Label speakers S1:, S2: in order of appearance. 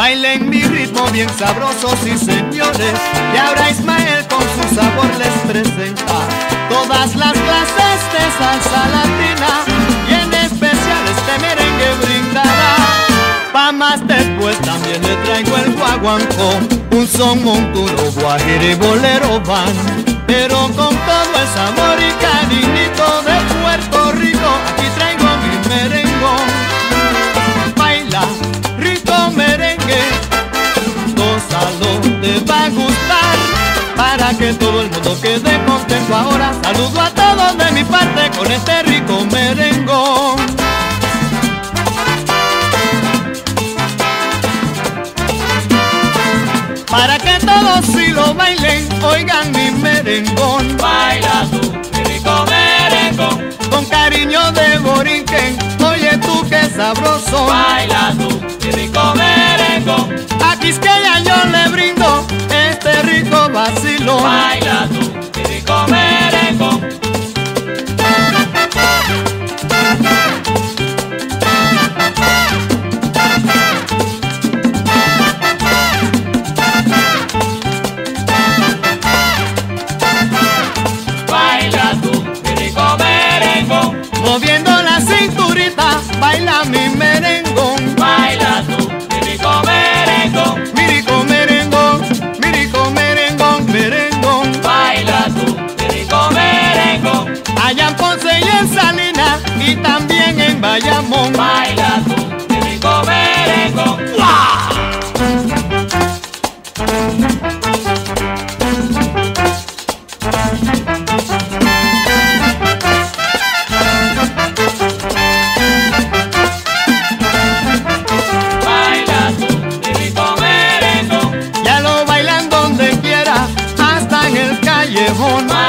S1: Bailen mi ritmo bien sabroso, sí señores. Y ahora Ismael con su sabor les presenta todas las clases de salsa latina, y en especial este merengue brindará. Pa' más después también le traigo el guaguancó, un son montuno, guajiro y bolero van, pero con todo el sabor y cariñito de Puerto Rico. Aquí traigo mi merengón. Baila rico merengue, gózalo, te va a gustar, para que todo el mundo quede contento. Ahora saludo a todos de mi parte con este rico merengón. Para que todos sí lo bailen, oigan mi merengón.
S2: Baila tú, mi rico merengón,
S1: Con cariño de borinquen, oye tú qué sabroso.
S2: baila tú, mi rico merengón,
S1: A Quisqueya yo le brindo este rico vacilón.
S2: baila tú, mi rico merengón. Baila tú, mi rico merengón,
S1: Moviendo la cinturita, baila mi merengón.
S2: baila tú, mi rico merengón,
S1: Mi rico merengón, mi rico merengón, merengón.
S2: baila tú, mi rico merengón,
S1: Allá en Ponce y en Salinas, y también en Bayamón.
S2: baila tú, mi rico merengón. Baila tú, mi rico merengón,
S1: Ya lo bailan donde quiera, hasta en el callejón.